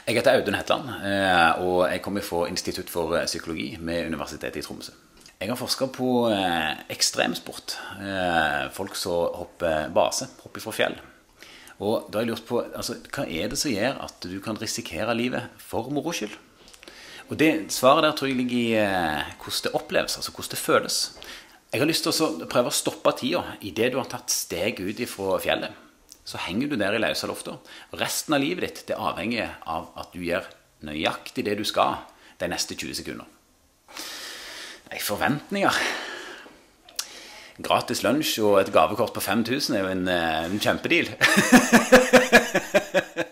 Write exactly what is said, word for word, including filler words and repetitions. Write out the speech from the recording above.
Jeg heter Audun Hetland, eh, og jeg kommer fra Institutt for psykologi med Universitetet i Tromsø. Jeg har forsket på eh, ekstremsport, eh, folk som hopper base, hopper fra fjell. Og da har jeg lurt på, altså, hva er det som gjør at du kan risikere livet for moro skyld? Og det svaret der tror jeg ligger i eh, hvordan det oppleves, altså hvordan det føles. Jeg har lyst til å prøve å stoppe tida i det du har tatt steg ut fra fjellet. Så henger du der i løse lufta. Resten av livet ditt det avhenger av at du gjør nøyaktig det du skal de neste tjue sekunder. Nei, forventninger. Gratis lunsj og et gavekort på fem tusen er jo en, en kjempedeal.